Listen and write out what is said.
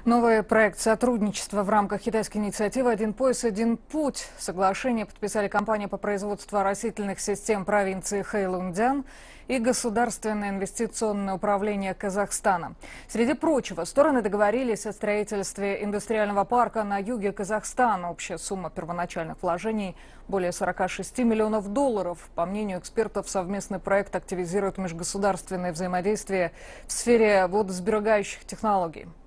Новый проект сотрудничества в рамках китайской инициативы «Один пояс, один путь». Соглашение подписали компания по производству оросительных систем провинции Хэйлунцзян и Государственное инвестиционное управление Казахстана. Среди прочего, стороны договорились о строительстве индустриального парка на юге Казахстана. Общая сумма первоначальных вложений – более 46 миллионов долларов. По мнению экспертов, совместный проект активизирует межгосударственное взаимодействие в сфере водосберегающих технологий.